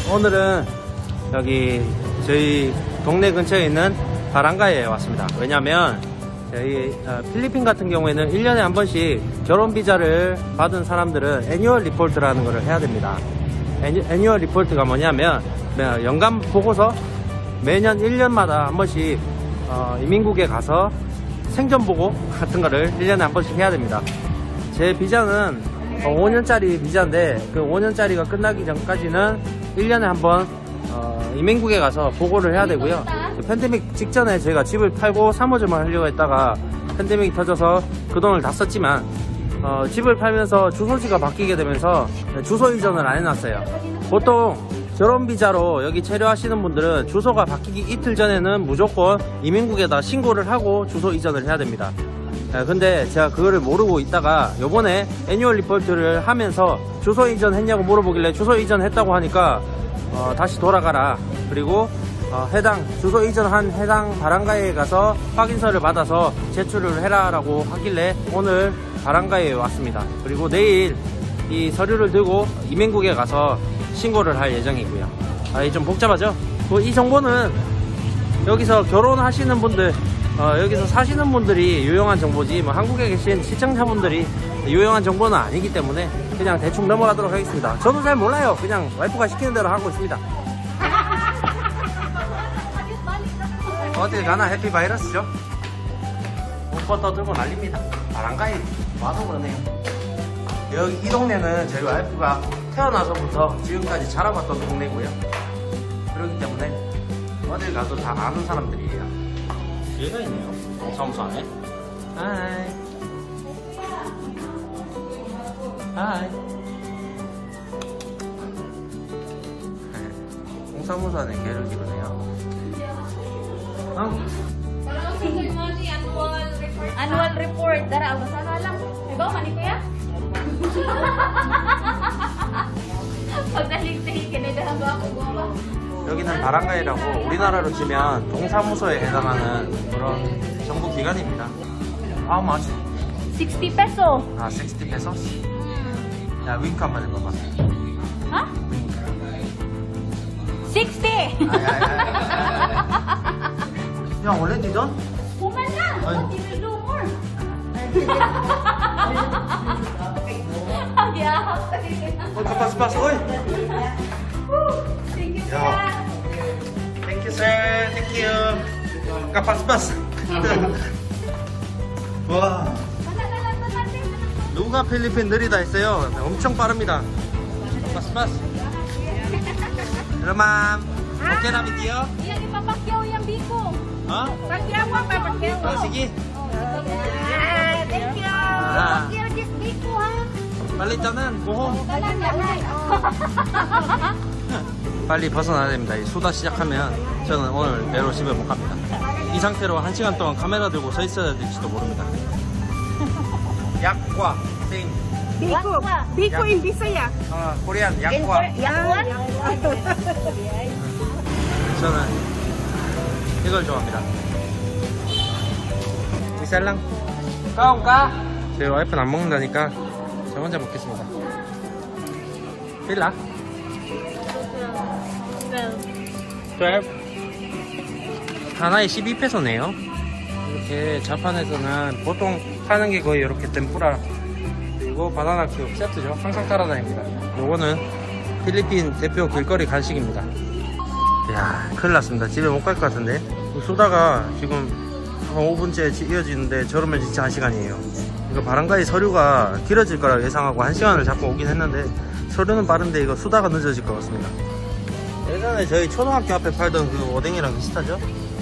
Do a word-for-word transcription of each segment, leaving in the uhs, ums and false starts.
오늘은 여기 저희 동네 근처에 있는 바랑가에 왔습니다. 왜냐면 저희 필리핀 같은 경우에는 일 년에 한 번씩 결혼 비자를 받은 사람들은 애뉴얼 리포트라는 것을 해야 됩니다. 애뉴, 애뉴얼 리포트가 뭐냐면 연간 보고서 매년 일 년마다 한 번씩 어, 이민국에 가서 생전 보고 같은 거를 일 년에 한 번씩 해야 됩니다. 제 비자는 오 년짜리 비자인데 그 오 년짜리가 끝나기 전까지는 일 년에 한 번 어, 이민국에 가서 보고를 해야 되고요. 팬데믹 직전에 제가 집을 팔고 사모점을 하려고 했다가 팬데믹이 터져서 그 돈을 다 썼지만 어, 집을 팔면서 주소지가 바뀌게 되면서 주소 이전을 안 해놨어요. 보통 결혼 비자로 여기 체류하시는 분들은 주소가 바뀌기 이틀 전에는 무조건 이민국에다 신고를 하고 주소 이전을 해야 됩니다. 근데 제가 그거를 모르고 있다가 요번에 애뉴얼 리포트를 하면서 주소 이전 했냐고 물어보길래 주소 이전 했다고 하니까 어, 다시 돌아가라, 그리고 어, 해당 주소 이전한 해당 바랑가에 가서 확인서를 받아서 제출을 해라 라고 하길래 오늘 바랑가에 왔습니다. 그리고 내일 이 서류를 들고 이민국에 가서 신고를 할 예정이고요. 아, 이 좀 복잡하죠? 뭐 이 정보는 여기서 결혼하시는 분들, 어, 여기서 사시는 분들이 유용한 정보지 뭐 한국에 계신 시청자분들이 유용한 정보는 아니기 때문에 그냥 대충 넘어가도록 하겠습니다. 저도 잘 몰라요. 그냥 와이프가 시키는 대로 하고 있습니다. 어딜 가나 해피 바이러스죠? 옷 떠들고 난립니다. 바랑가에 와서 그러네요. 여기 이 동네는 저희 와이프가 태어나서부터 지금까지 자라봤던 동네고요. 그렇기 때문에 어딜 가도 다 아는 사람들이에요. 얘가 있네요. 사무소 안에. 하이. 하이. 공사무소 안에 개를 기르네요. 어? Annual report. Dara, masana lang. Diba, mani ko yan? Pag naligtigi, kinaidahan ba ako gumawa? 여기는 바랑가이라고 우리나라로 치면 동사무소에 해당하는 그런 정부 기관입니다. How much? sixty peso. 아, sixty pesos? 야, 윙크 한번 해봐봐. 하? 윙크. sixty! 야, 원래 디던? Bukan lang! Ay. You will do more. Agya. 어, kapas-pas, oy! Thank you, 야. sir. Thank you, sir. Thank you. kapas-pas. 와. 누가 필리핀 느리다 했어요? 엄청 빠릅니다. kapas-pas. Hello, ma'am. Okay na video? Yang ipapakyaw yung biko. Ha? Pakyaw mo, papakyaw mo. Oh, sige. Ah, thank you. Ah. Pakyaw this biko, ha? 빨리자는 고홈. Dalan lang, 빨리 벗어나야 됩니다. 이 수다 시작하면 저는 오늘 배로 집에 못 갑니다. 이 상태로 한 시간 동안 카메라 들고 서 있어야 될지도 모릅니다. 약과 생. Biko. Biko in Bisaya. 아, 코리안 약과. Yakwan? 저는 이걸 좋아합니다. 이살랑. 까온까? 제 와이프는 안 먹는다니까 저 혼자 먹겠습니다. 빌라? 십이. 하나에 십이 페소네요. 이렇게 자판에서는 보통 파는 게 거의 이렇게 덴뿌라 그리고 바나나 큐 세트죠. 항상 따라다닙니다. 요거는 필리핀 대표 길거리 간식입니다. 이야, 큰일 났습니다. 집에 못 갈 것 같은데. 쏘다가 지금 한 오 분째 이어지는데 저러면 진짜 한 시간이에요. 이거 바랑가이 서류가 길어질 거라고 예상하고 한 시간을 잡고 오긴 했는데 서류는 빠른데 이거 수다가 늦어질 것 같습니다. 예전에 저희 초등학교 앞에 팔던 그 오뎅이랑 비슷하죠?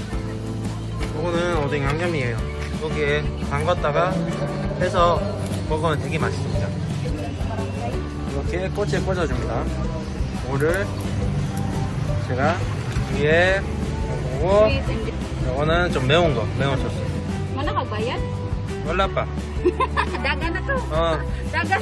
이거는 오뎅 양념이에요. 여기에 담갔다가 해서 먹으면 되게 맛있습니다. 이렇게 꼬치에 꽂아줍니다. 이거를 제가 위에 먹고 이거는 좀 매운 거, 매운 소스. Mana ka bayad? 몰라 빠. Dagan na to. 어, Dagan.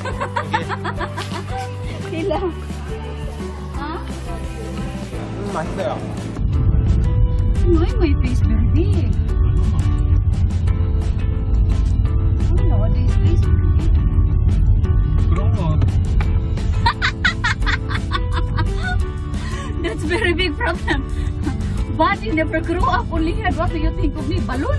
이게 Ilang. Ha? 음, 맛있어요. Why my face very big? Oh, nowadays face very big. 그런 거. from them. Body never grew up, only head. What do you think of me? Balloon?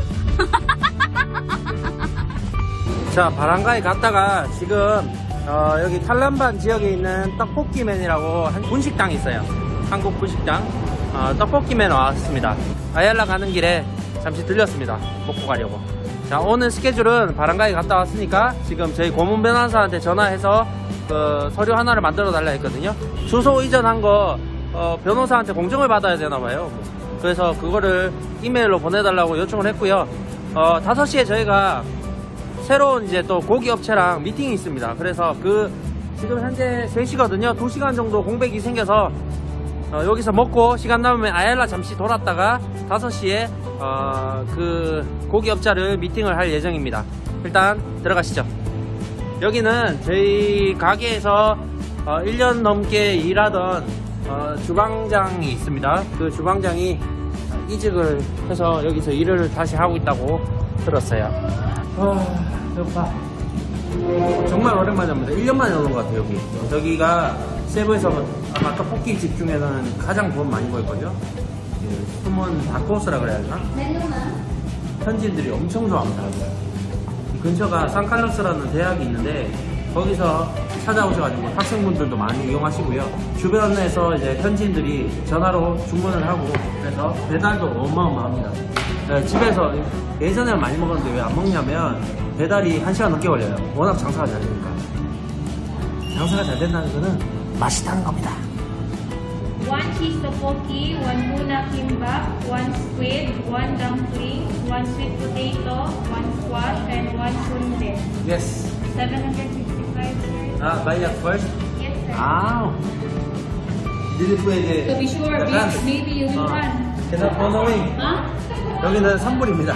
자, 바란가에 갔다가 지금 어, 여기 탈란반 지역에 있는 떡볶이맨이라고 한 분식당이 있어요. 한국 분식당. 어, 떡볶이맨 왔습니다. 아얄라 가는 길에 잠시 들렸습니다. 먹고 가려고. 자, 오늘 스케줄은 바란가에 갔다 왔으니까 지금 저희 고문 변호사한테 전화해서 그 서류 하나를 만들어 달라 했거든요. 주소 이전한 거 어, 변호사한테 공정을 받아야 되나 봐요. 그래서 그거를 이메일로 보내달라고 요청을 했고요. 어, 다섯 시에 저희가 새로운 이제 또 고기 업체랑 미팅이 있습니다. 그래서 그 지금 현재 세 시거든요. 두 시간 정도 공백이 생겨서 어, 여기서 먹고 시간 남으면 아얄라 잠시 돌았다가 다섯 시에 어, 그 고기 업자를 미팅을 할 예정입니다. 일단 들어가시죠. 여기는 저희 가게에서 어, 일 년 넘게 일하던 어, 주방장이 있습니다. 그 주방장이 이직을 해서 여기서 일을 다시 하고 있다고 들었어요. 아, 배고파. 정말 오랜만에 옵니다. 일 년 만에 오는 것 같아요. 여기 여기가 세부에서 아마 떡볶이집 중에는 가장 돈 많이 벌거든요. 그 숨은 닭코스라 그래야 되나? 현지인들이 엄청 좋아합니다. 이 근처가 산칼로스라는 대학이 있는데 거기서 찾아오셔가지고 학생분들도 많이 이용하시고요. 주변에서 이제 현지인들이 전화로 주문을 하고 그래서 배달도 어마어마합니다. 네, 집에서 예전에는 많이 먹었는데 왜 안 먹냐면 배달이 한 시간 넘게 걸려요. 워낙 장사가 잘 되니까. 장사가 잘 된다는 거는 맛있다는 겁니다. One cheese tteokbokki, one tuna kimbap, one squid, one dumpling, one sweet potato, one squash, and one sundae. Yes. seven hundred sixty-five, sir. 아, buy that first? Yes, sir. 아. Dili pwede. To be sure, maybe, maybe you will run. Kaya on the way. Huh? 여기는 삼 불입니다.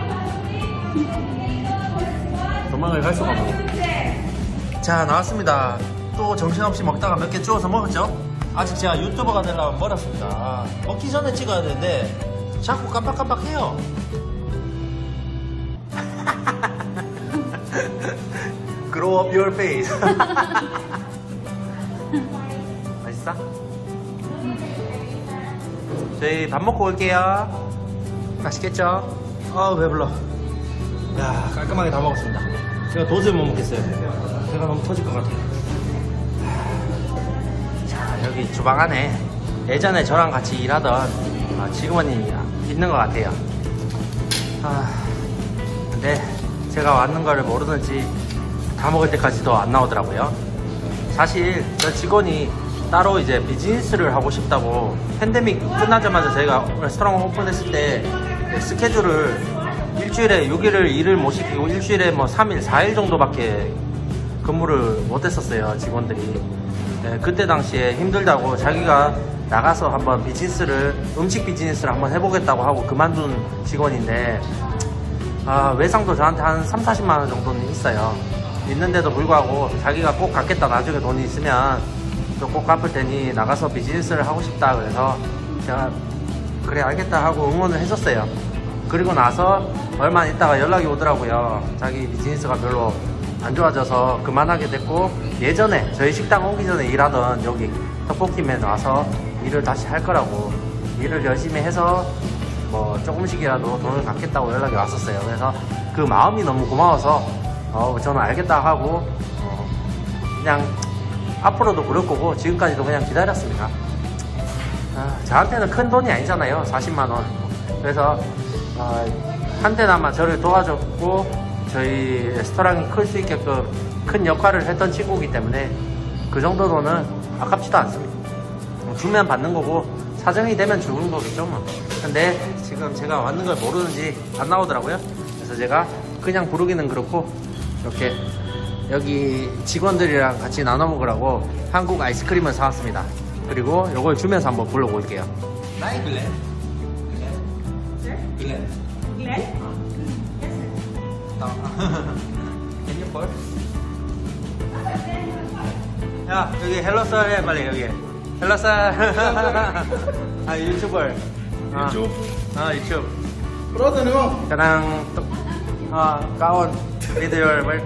도망을 갈 수가 없네. 자, 나왔습니다. 또 정신없이 먹다가 몇 개 주워서 먹었죠? 아직 제가 유튜버가 되려면 멀었습니다. 먹기 전에 찍어야 되는데 자꾸 깜빡깜빡해요. Grow up your face. 맛있어? 저희 밥 먹고 올게요. 맛있겠죠? 아, 배불러. 야, 깔끔하게 다 먹었습니다. 제가 도저히 못 먹겠어요. 배가 너무 터질 것 같아요. 자, 여기 주방 안에 예전에 저랑 같이 일하던 아, 직원이 있는 것 같아요. 아, 근데 제가 왔는 거를 모르는지 다 먹을 때까지도 안 나오더라고요. 사실 저 직원이 따로 이제 비즈니스를 하고 싶다고 팬데믹 끝나자마자 저희가 레스토랑 오픈했을 때 스케줄을 일주일에 육 일을 일을 못 시키고 일주일에 뭐 삼 일, 사 일 정도밖에 근무를 못 했었어요, 직원들이. 네, 그때 당시에 힘들다고 자기가 나가서 한번 비즈니스를, 음식 비즈니스를 한번 해보겠다고 하고 그만둔 직원인데, 아, 외상도 저한테 한 삼, 사십만 원 정도는 있어요. 있는데도 불구하고 자기가 꼭 갚겠다, 나중에 돈이 있으면 또 꼭 갚을 테니 나가서 비즈니스를 하고 싶다. 그래서 제가 그래 알겠다 하고 응원을 했었어요. 그리고 나서 얼마 있다가 연락이 오더라고요. 자기 비즈니스가 별로 안 좋아져서 그만하게 됐고, 예전에 저희 식당 오기 전에 일하던 여기 떡볶이맨 와서 일을 다시 할 거라고, 일을 열심히 해서 뭐 조금씩이라도 돈을 갚겠다고 연락이 왔었어요. 그래서 그 마음이 너무 고마워서 어, 저는 알겠다 하고 어, 그냥 앞으로도 그럴 거고 지금까지도 그냥 기다렸습니다. 아, 저한테는 큰 돈이 아니잖아요. 사십만 원. 그래서 어, 한때나마 저를 도와줬고 저희 레스토랑이 클 수 있게끔 큰 역할을 했던 친구이기 때문에 그 정도 돈은 아깝지도 않습니다. 주면 받는 거고 사정이 되면 주는 거겠죠 뭐. 근데 지금 제가 왔는 걸 모르는지 안 나오더라고요. 그래서 제가 그냥 부르기는 그렇고 이렇게 여기 직원들이랑 같이 나눠 먹으라고 한국 아이스크림을 사왔습니다. 그리고 이걸 주면서 한번 불러볼게요. 나이 글렌? 글렌? 글렌? Glenn? Can you pour? 야, 여기 헬로썰 해 빨리. 여기 헬로썰. 아, 유튜버. YouTube. 아, 유튜브. Pronto, no? Kanang ah, kaon with your work.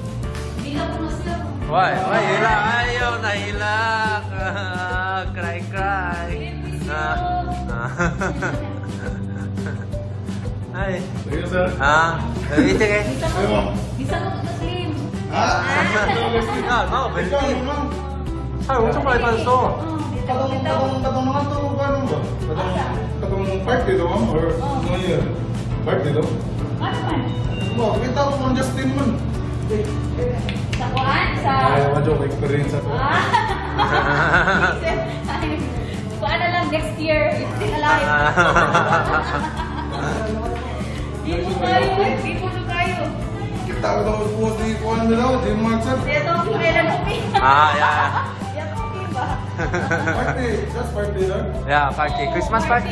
Why? Why hilak? Ayaw na hilak. Cry, cry. Ah. Ay. Thank you, sir. Ah, ito kay. Ayo, ma'am. Bisa mo ito slim. Ah, 야, 나 ikaw, 벨트 ma'am. 살 엄청 많이 빠졌어. Katong, katong, katong naman to, paano ba? Katong, katong part dito, ma'am? Or ano yun? Part dito? Ano man? Wow, kita ko man Justin man. Sa kuan? Sa... Ay, madyo, experience ako. Ah. Kuan na lang next year. If still alive. Di po kayo. Di po na kayo. Kita ko daw po di kuhan nila, di matchat. Ito, kailan mo Ah, 야. Yan po, diba? Party, just party lang. 야, 파티. 크리스마스 파티.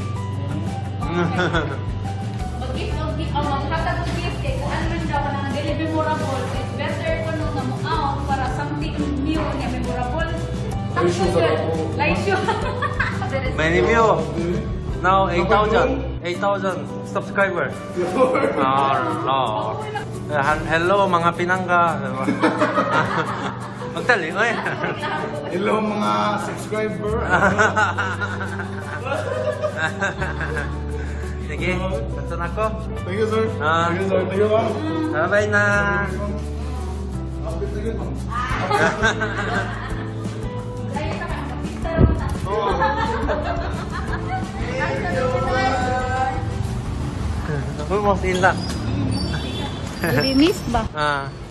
Mag-gift of gift, ang maghatag of gift, kay kung ano rin daw ka na dili memorable, it's better ko nung namuaw para something new niya memorable. Live show sa ako. Live show. Many view. Now eight thousand. eight thousand subscriber. Ah, no. Hello mga pinangga. Magtali, oy. Hello mga subscriber. Sige, tanto na ko. Thank you, sir. Ah. Thank you, sir. Thank you, ma'am. Bye-bye na. Update na yun, ma'am. Layo na ka, kapista naman na. Ako mo sila. Remiss ba? Ah.